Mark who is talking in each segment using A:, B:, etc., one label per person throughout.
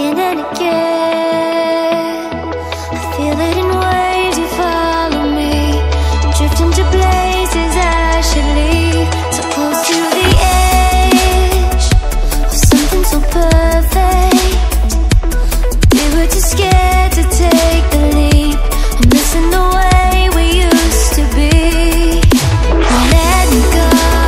A: again and again. I feel it in waves, you follow me, drifting to places I should leave. So close to the edge of something so perfect. We were too scared to take the leap. I'm missing the way we used to be. Let me go.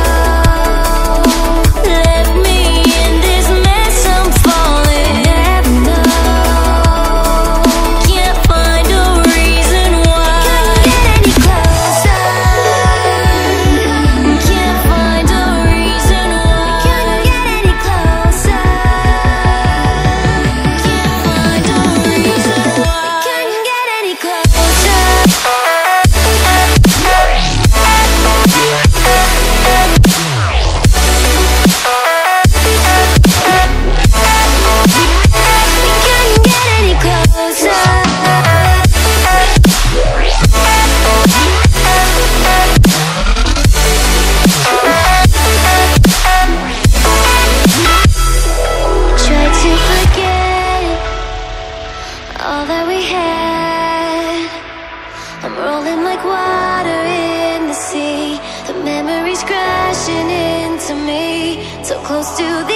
A: All that we had, I'm rolling like water in the sea. The memories crashing into me, so close to the